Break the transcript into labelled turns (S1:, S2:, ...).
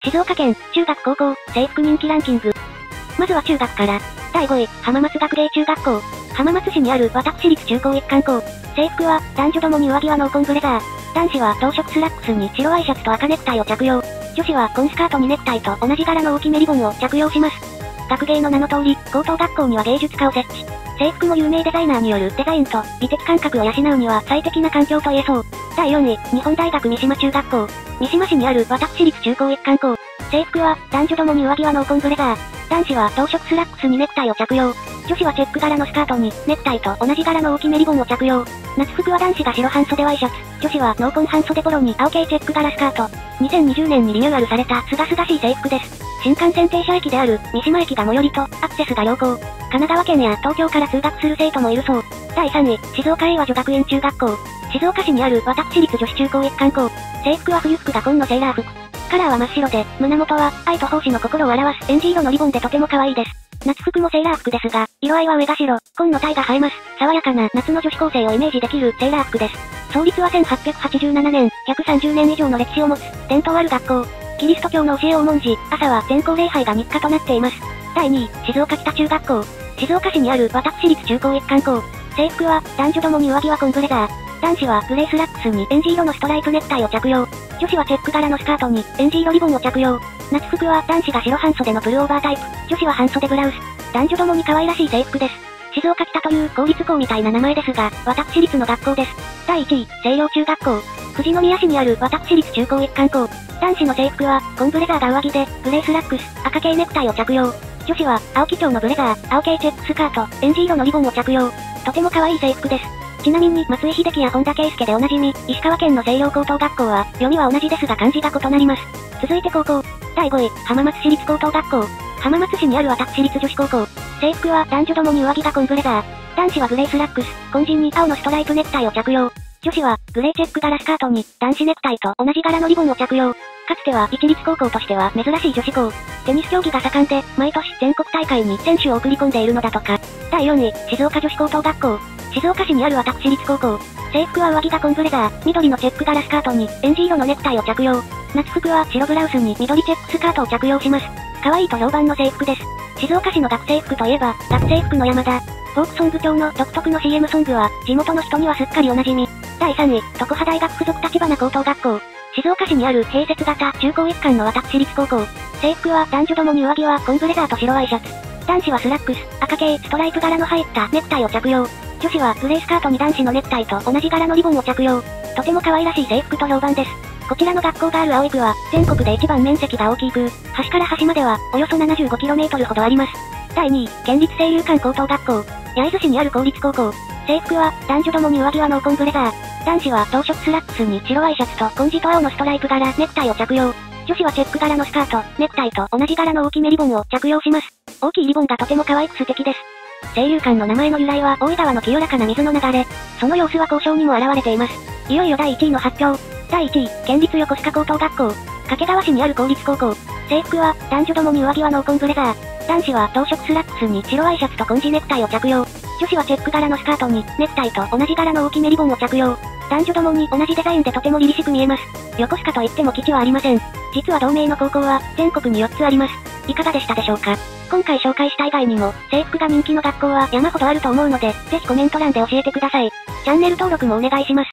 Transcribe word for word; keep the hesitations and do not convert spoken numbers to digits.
S1: 静岡県、中学高校、制服人気ランキング。まずは中学から。だいごい、浜松学芸中学校。浜松市にある私立中高一貫校。制服は、男女ともに上着はノーコンブレザー。男子は同色スラックスに白ワイシャツと赤ネクタイを着用。女子は紺スカートにネクタイと同じ柄の大きめリボンを着用します。学芸の名の通り、高等学校には芸術科を設置。制服も有名デザイナーによるデザインと美的感覚を養うには最適な環境と言えそう。だいよんい、日本大学三島中学校。三島市にある私立中高一貫校。制服は、男女ともに上着はノーコンブレザー。男子は同色スラックスにネクタイを着用。女子はチェック柄のスカートに、ネクタイと同じ柄の大きめリボンを着用。夏服は男子が白半袖ワイシャツ、女子はノーコン半袖ポロに青系チェック柄スカート。にせんにじゅうねんにリニューアルされたすがすがしい制服です。新幹線停車駅である三島駅が最寄りとアクセスが良好。神奈川県や東京から通学する生徒もいるそう。だいさんい、静岡英和女学園中学校。静岡市にある私立女子中高一貫校。制服は冬服が紺のセーラー服。カラーは真っ白で、胸元は愛と奉仕の心を表すエンジ色のリボンでとても可愛いです。夏服もセーラー服ですが、色合いは上が白、紺のタイが映えます。爽やかな夏の女子高生をイメージできるセーラー服です。創立はせんはっぴゃくはちじゅうななねん、ひゃくさんじゅうねん以上の歴史を持つ、伝統ある学校。キリスト教の教えを重んじ、朝は全校礼拝が日課となっています。だいにい、静岡北中学校。静岡市にある私立中高一貫校。制服は、男女ともに上着は紺ブレザー。男子はグレースラックスにエンジ色のストライプネクタイを着用。女子はチェック柄のスカートにエンジ色リボンを着用。夏服は男子が白半袖のプルオーバータイプ、女子は半袖ブラウス。男女ともに可愛らしい制服です。静岡北という公立校みたいな名前ですが、私立の学校です。だいいちい、西洋中学校。富士宮市にある私立中高一貫校。男子の制服は、紺ブレザーが上着で、グレースラックス、赤系ネクタイを着用。女子は、青基調のブレザー、青系チェックスカート、エンジ色のリボンを着用。とても可愛い制服です。ちなみに、松井秀喜や本田圭佑でおなじみ、石川県の西洋高等学校は、読みは同じですが漢字が異なります。続いて高校。だいごい、浜松市立高等学校。浜松市にある私立女子高校。制服は男女ともに上着が紺ブレザー。男子はグレースラックス、紺地に青のストライプネクタイを着用。女子は、グレーチェック柄スカートに、男子ネクタイと同じ柄のリボンを着用。かつては、一律高校としては珍しい女子校。テニス競技が盛んで、毎年全国大会に選手を送り込んでいるのだとか。だいよんい、静岡女子高等学校。静岡市にある私立高校。制服は上着が紺ブレザー、緑のチェック柄スカートに、エンジ色のネクタイを着用。夏服は白ブラウスに緑チェックスカートを着用します。可愛いと評判の制服です。静岡市の学生服といえば、学生服の山田。フォークソング調の独特の シーエム ソングは、地元の人にはすっかりおなじみ。だいさんい、常葉大学附属立花高等学校。静岡市にある併設型中高一貫の私立高校。制服は男女ともに上着は紺ブレザーと白ワイシャツ。男子はスラックス、赤系ストライプ柄の入ったネクタイを着用。女子はグレースカートに男子のネクタイと同じ柄のリボンを着用。とても可愛らしい制服と評判です。こちらの学校がある葵区は、全国で一番面積が大きく、端から端までは、およそ ななじゅうごキロメートル ほどあります。だいにい、県立清流館高等学校。焼津市にある公立高校。制服は、男女ともに上着はノーコンブレザー。男子は同色スラックスに白ワイシャツと紺地と青のストライプ柄ネクタイを着用。女子はチェック柄のスカート、ネクタイと同じ柄の大きめリボンを着用します。大きいリボンがとても可愛く素敵です。清流館の名前の由来は大井川の清らかな水の流れ。その様子は交渉にも現れています。いよいよだいいちいの発表。だいいちい、県立横須賀高等学校。掛川市にある公立高校。制服は、男女ともに上着はノーコンブレザー。男子は同色スラックスに白ワイシャツと紺地ネクタイを着用。女子はチェック柄のスカートに、ネクタイと同じ柄の大きめリボンを着用。男女ともに同じデザインでとても凛々しく見えます。横須賀といっても基地はありません。実は同名の高校は、全国によっつあります。いかがでしたでしょうか？今回紹介した以外にも、制服が人気の学校は山ほどあると思うので、ぜひコメント欄で教えてください。チャンネル登録もお願いします。